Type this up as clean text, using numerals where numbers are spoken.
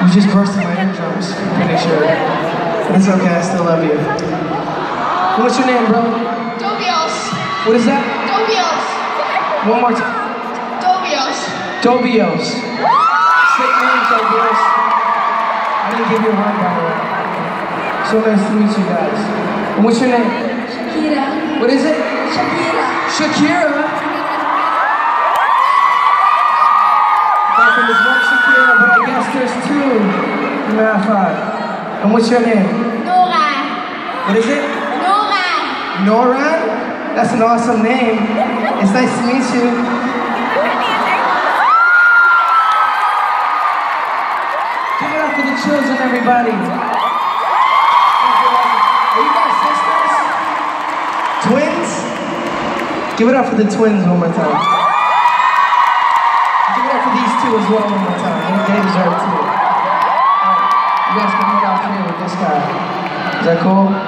You just bursted my eardrums, pretty sure. But it's okay, I still love you. What's your name, bro? Dobios. What is that? Dobios. One more time. Dobios. Dobios. Sick name, Dobios. I didn't give you a hug, by the way. So nice to meet you guys. And what's your name? Shakira. What is it? Shakira. Shakira? I thought there was one Shakira, but I guess there's two. Math five. And what's your name? Nora. What is it? Nora. Nora? That's an awesome name. It's nice to meet you. Give it up for the children, everybody. Are you guys sisters? Twins? Give it up for the twins one more time. Give it up for these two as well one more time. They deserve it too. You guys can head out here with this guy. Is that cool?